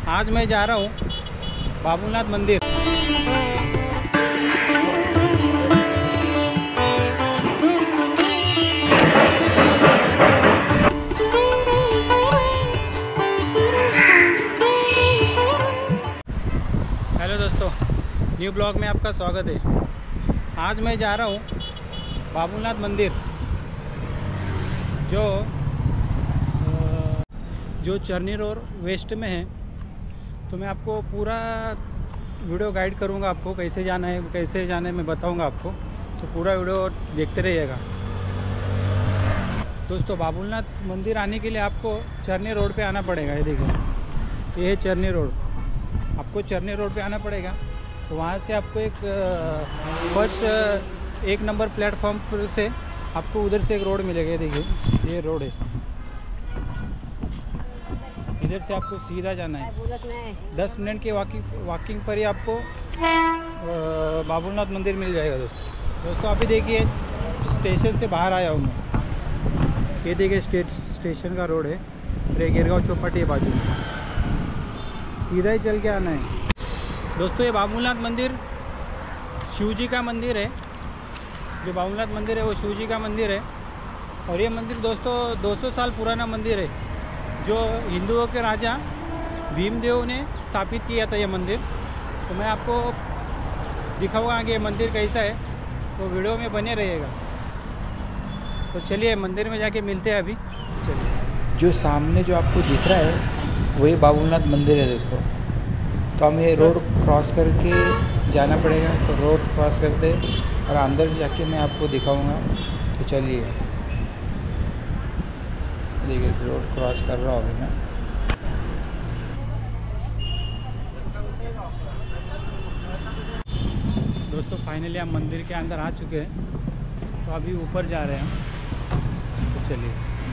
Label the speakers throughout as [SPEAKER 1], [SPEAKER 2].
[SPEAKER 1] आज मैं जा रहा हूँ बाबूनाथ मंदिर। हेलो दोस्तों, न्यू ब्लॉग में आपका स्वागत है। आज मैं जा रहा हूँ बाबूनाथ मंदिर, जो चरनी रोड वेस्ट में है। तो मैं आपको पूरा वीडियो गाइड करूँगा, आपको कैसे जाना है मैं बताऊँगा आपको। तो पूरा वीडियो देखते रहिएगा दोस्तों। बाबूनाथ मंदिर आने के लिए आपको चरनी रोड पे आना पड़ेगा। ये देखिए, ये है चरनी रोड। आपको चरनी रोड पे आना पड़ेगा। तो वहाँ से आपको एक फर्स्ट 1 नंबर प्लेटफॉर्म से आपको उधर से एक रोड मिलेगा। ये देखिए, ये रोड है। इधर से आपको सीधा जाना है। 10 मिनट के वॉकिंग पर ही आपको बाबूनाथ मंदिर मिल जाएगा दोस्तों। अभी देखिए, स्टेशन से बाहर आया हूँ मैं। ये देखिए, स्टेशन का रोड है। गिरगांव चौपाटी है बाजू में, सीधा ही चल के आना है दोस्तों। ये बाबूनाथ मंदिर शिव जी का मंदिर है। जो बाबूनाथ मंदिर है वो शिव जी का मंदिर है। और ये मंदिर दोस्तों 200 साल पुराना मंदिर है, जो हिंदुओं के राजा भीमदेव ने स्थापित किया था ये मंदिर। तो मैं आपको दिखाऊंगा कि ये मंदिर कैसा है, तो वीडियो में बने रहिएगा। तो चलिए मंदिर में जाके मिलते हैं अभी। चलिए, जो सामने जो आपको दिख रहा है वही बाबूनाथ मंदिर है दोस्तों। तो हमें ये रोड क्रॉस करके जाना पड़ेगा। तो रोड क्रॉस करते और अंदर जाके मैं आपको दिखाऊंगा। तो चलिए, देखिए रोड क्रॉस कर रहा हूँ मैं। दोस्तों फाइनली हम मंदिर के अंदर आ चुके हैं। तो अभी ऊपर जा रहे हैं। तो चलिए,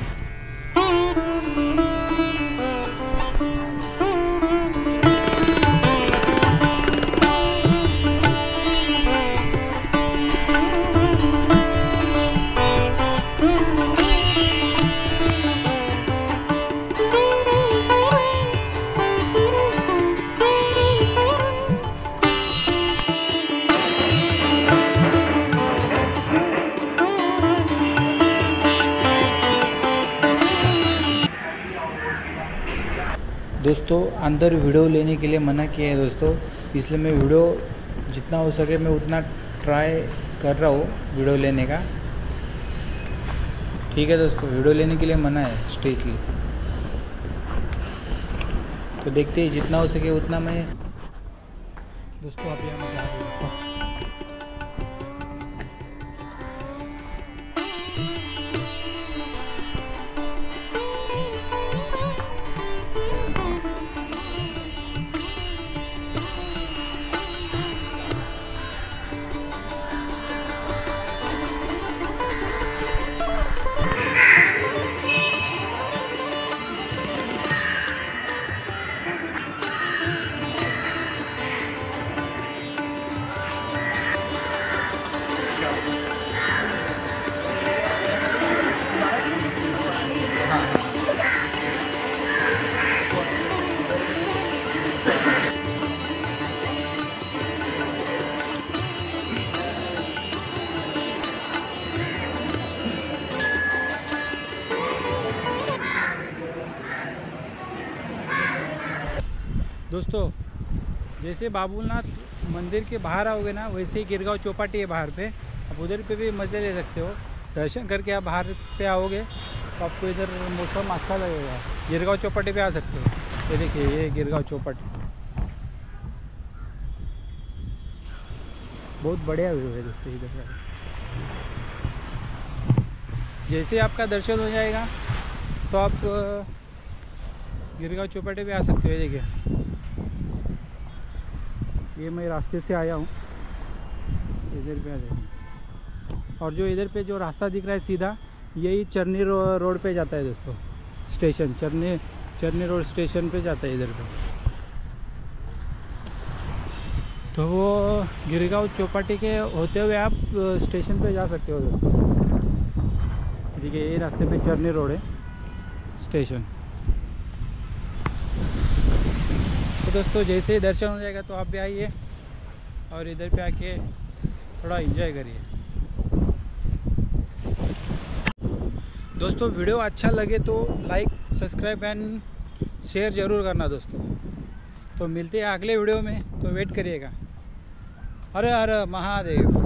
[SPEAKER 1] दोस्तों अंदर वीडियो लेने के लिए मना किया है दोस्तों, इसलिए मैं वीडियो जितना हो सके मैं उतना ट्राई कर रहा हूँ वीडियो लेने का। ठीक है दोस्तों, वीडियो लेने के लिए मना है स्ट्रिक्टली। तो देखते हैं जितना हो सके उतना मैं दोस्तों अभी हम जा रहे हैं। दोस्तों जैसे बाबूनाथ मंदिर के बाहर आओगे ना, वैसे ही गिरगांव चौपाटी है बाहर पे। आप उधर पे भी मज़े ले सकते हो। दर्शन करके आप बाहर पे आओगे तो आपको इधर मौसम अच्छा लगेगा। गिरगांव चौपाटी पे आ सकते हो। ये देखिए, ये गिरगांव चौपाटी बहुत बढ़िया व्यू है दोस्तों। इधर जैसे आपका दर्शन हो जाएगा तो आप गिरगांव चौपाटी पे आ सकते हो। ये देखिए, ये मैं रास्ते से आया हूँ, इधर पे आ जाएंगे। और जो इधर पे जो रास्ता दिख रहा है सीधा, यही चरनी रोड पे जाता है दोस्तों। स्टेशन चरनी रोड स्टेशन पे जाता है इधर पे। तो वो गिरगांव चौपाटी के होते हुए आप स्टेशन पे जा सकते हो दोस्तों। देखिए, ये रास्ते पे चरनी रोड है स्टेशन। दोस्तों जैसे ही दर्शन हो जाएगा तो आप भी आइए और इधर पे आके थोड़ा एंजॉय करिए। दोस्तों वीडियो अच्छा लगे तो लाइक सब्सक्राइब एंड शेयर ज़रूर करना दोस्तों। तो मिलते हैं अगले वीडियो में, तो वेट करिएगा। हर हर महादेव।